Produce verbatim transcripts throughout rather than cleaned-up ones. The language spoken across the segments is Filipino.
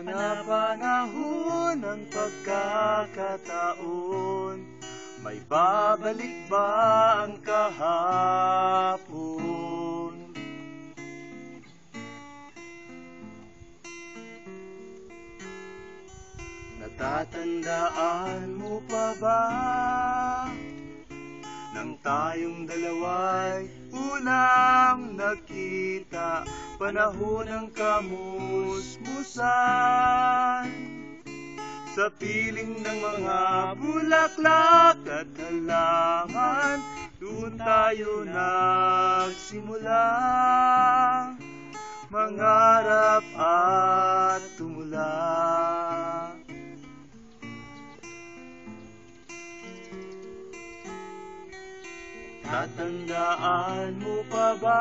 Panapanahon ng pagkakataon, may babalik ba ang kahapon? Natatandaan mo pa ba nang tayong dalawa'y unang nakita, panahon ng kamusmusan, sa piling ng mga bulaklak at halaman, doon tayo nagsimula mangarap at tumula. Tatandaan mo pa ba?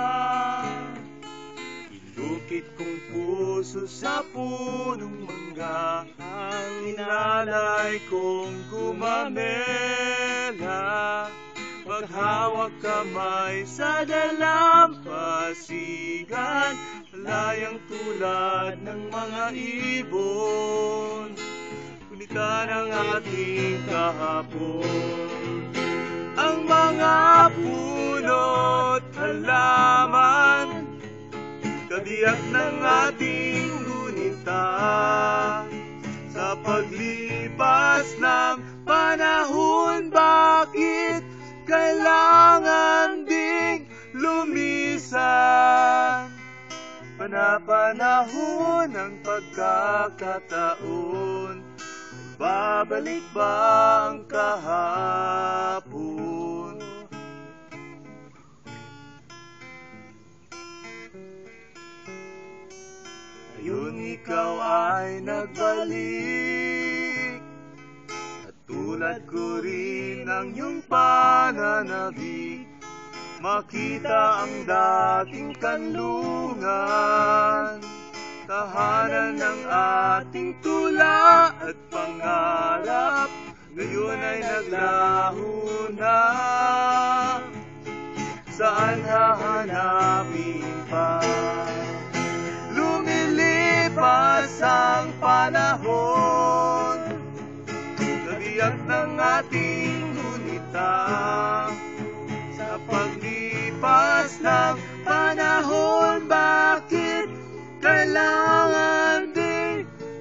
Ilukit kong puso sa punong mangga, ang inalay kong gumamela, maghawak kamay sa dalampasigan, layang tulad ng mga ibon, kulitan ang ating kahapon. Ang mga puno't halaman, kabiyak ng ating gunita, sa paglipas ng panahon, bakit kailangan ding lumisan? Panapanahon ng pagkakataon, babalik ba ang kahapon? Ngayon ikaw ay nagbalik, at tulad ko rin ang iyong pananabik, makita ang dating kanlungan, tahanan ng ating tula at pangarap, ngayon ay naglaho na. Saan hahanapin pa? Lumilipas ang panahon, kabiyak ng ating gunita, sa paglipas ng panahon, bakit kailangan ding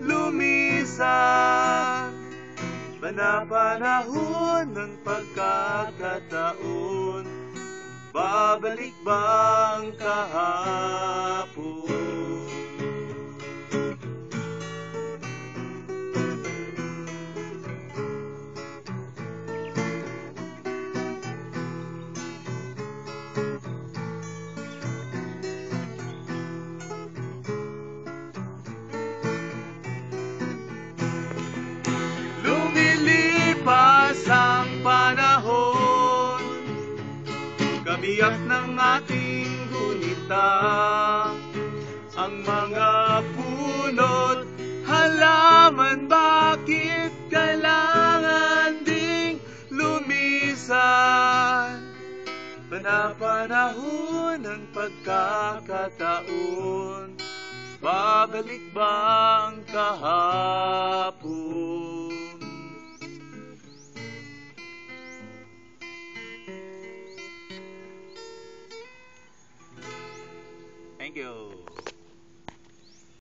lumisan? Panapanahon ng pagkakataon, babalik ba ang kahapon? Lumilipas ang panahon, kabiyak ng ating gunita, ang mga puno't halaman, bakit kailangan ding lumisan? Panapanahon ng pagkakataon, babalik ba ang kahapon? Thank you.